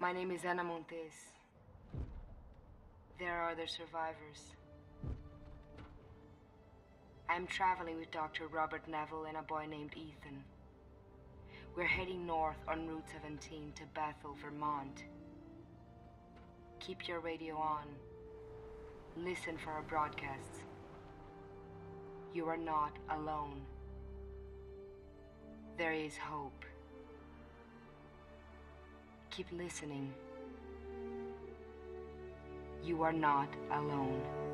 My name is Ana Montes. There are other survivors. I'm traveling with Dr. Robert Neville and a boy named Ethan. We're heading north on Route 17 to Bethel, Vermont. Keep your radio on. Listen for our broadcasts. You are not alone. There is hope. Keep listening. You are not alone.